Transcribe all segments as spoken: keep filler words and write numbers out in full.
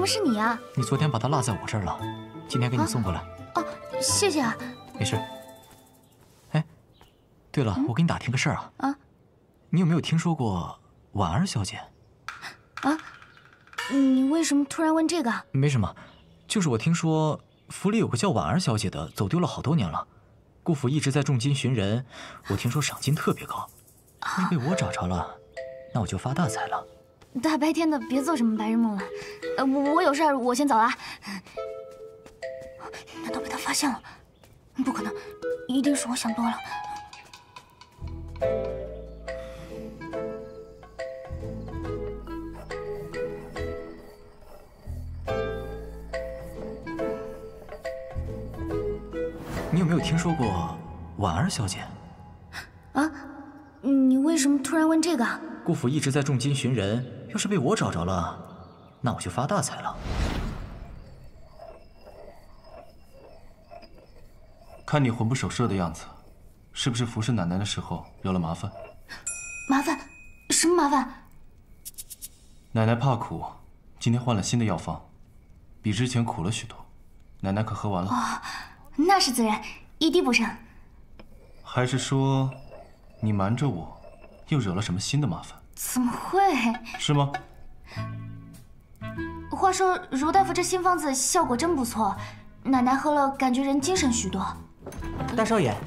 么是你啊？ 你昨天把它落在我这儿了，今天给你送过来。 哦，谢谢啊。 没事。哎，对了，我给你打听个事儿啊。 啊。 你有没有听说过婉儿小姐？ 啊？你为什么突然问这个？ 没什么，就是我听说府里有个叫婉儿小姐的，走丢了好多年了。顾府一直在重金寻人，我听说赏金特别高。要是被我找着了，那我就发大财了。 大白天的，别做什么白日梦了。呃，我我有事儿，我先走了。难道被他发现了？不可能，一定是我想多了。 你有没有听说过婉儿小姐？ 啊？你为什么突然问这个？ 顾府一直在重金寻人，要是被我找着了，那我就发大财了。 看你魂不守舍的样子，是不是服侍奶奶的时候有了麻烦？ 麻烦？什么麻烦？ 奶奶怕苦，今天换了新的药方，比之前苦了许多。奶奶可喝完了？ 哦，那是自然，一滴不剩。 还是说，你瞒着我，又惹了什么新的麻烦？ 怎么会？ 是吗？ 话说，茹大夫这新方子效果真不错，奶奶喝了感觉人精神许多。 大少爷，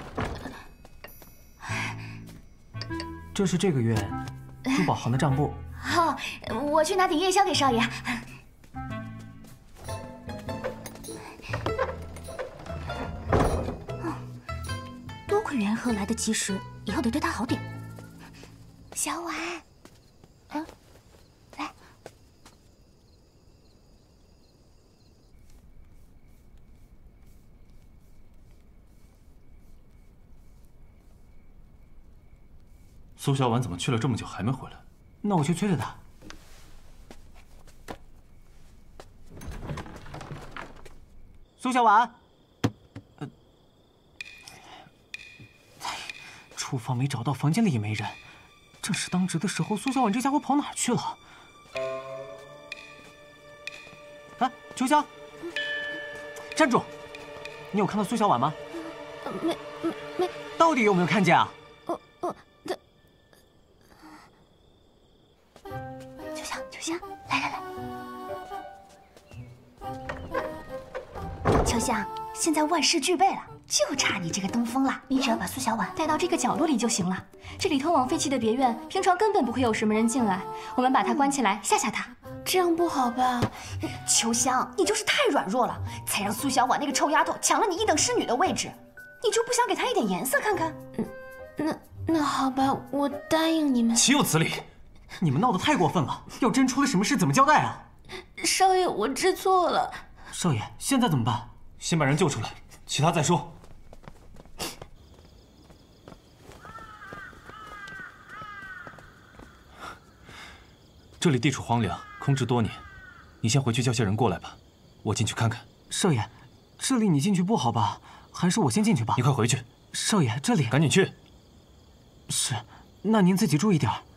这是这个月珠宝行的账簿。 好，我去拿点夜宵给少爷。多亏元和来得及时，以后得对他好点。小婉，嗯，来。 苏小婉怎么去了这么久还没回来？ 那我去催催她。苏小婉，呃，厨房没找到，房间里也没人，正是当值的时候，苏小婉这家伙跑哪儿去了？啊，秋香，站住！你有看到苏小婉吗？ 没没没。 到底有没有看见啊？ 我我的。秋香秋香，来来来。秋香，现在万事俱备了，就差你这个东风了。你只要把苏小婉带到这个角落里就行了。这里通往废弃的别院，平常根本不会有什么人进来。我们把她关起来，吓吓她。这样不好吧？秋香，你就是太软弱了，才让苏小婉那个臭丫头抢了你一等侍女的位置。你就不想给她一点颜色看看？嗯，那那好吧，我答应你们。 岂有此理！ 你们闹得太过分了，要真出了什么事怎么交代啊？ 少爷，我知错了。 少爷，现在怎么办？ 先把人救出来，其他再说。这里地处荒凉，空置多年，你先回去叫些人过来吧，我进去看看。 少爷，这里你进去不好吧？还是我先进去吧。 你快回去。 少爷，这里…… 赶紧去。 是，那您自己注意点儿。